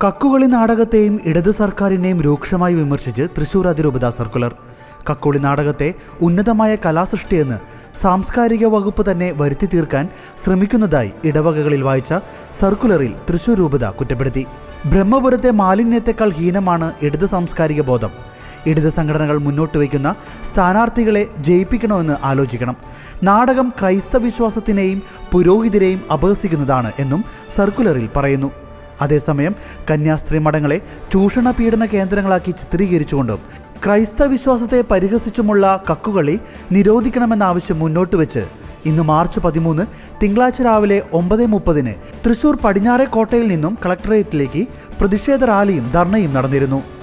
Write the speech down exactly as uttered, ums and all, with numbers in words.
കക്കുകളി നാടകത്തെയും ഇടതു സർക്കാരിനെയും രൂക്ഷമായി വിമർശിച്ച് തൃശൂർ അതിരൂപത സർക്കുലർ. കക്കുകളി നാടകത്തെ ഉന്നതമായ കലാസൃഷ്ടിയെന്ന് സാംസ്കാരിക വകുപ്പ് തന്നെ വരുത്തി തീർക്കാൻ ശ്രമിക്കുന്നതായി ഇടവകകളിൽ വായിച്ച സർക്കുലറിൽ തൃശൂർ രൂപത കുറ്റപ്പെടുത്തി. ബ്രഹ്മപുരത്തെ മാലിന്യത്തെക്കാൾ ഹീനമാണ് ഇടത് സാംസ്കാരിക ബോധം. ഇടത് സംഘടനകൾ മുന്നോട്ട് വയ്ക്കുന്ന സ്ഥാനാർത്ഥികളെ ജയിപ്പിക്കണമെന്ന് ആലോചിക്കണം. നാടകം ക്രൈസ്തവ വിശ്വാസത്തിനെയും പുരോഹിതരെയും അപഹസിക്കുന്നതാണ് എന്നും സർക്കുലറിൽ പറയുന്നു. അതേസമയം കന്യാസ്ത്രീ മഠങ്ങളെ ചൂഷണ പീഡന കേന്ദ്രങ്ങളാക്കി ചിത്രീകരിച്ചുകൊണ്ടും ക്രൈസ്തവ വിശ്വാസത്തെ പരിഹസിച്ചുമുള്ള കക്കുകളി നിരോധിക്കണമെന്ന ആവശ്യം മുന്നോട്ട് വെച്ച് ഇന്ന് മാർച്ച് പതിമൂന്ന് തിങ്കളാഴ്ച രാവിലെ ഒമ്പത് മുപ്പതിന് തൃശൂർ പടിഞ്ഞാറേ കോട്ടയിൽ നിന്നും കളക്ടറേറ്റിലേക്ക് പ്രതിഷേധ റാലിയും ധർണയും നടന്നിരുന്നു.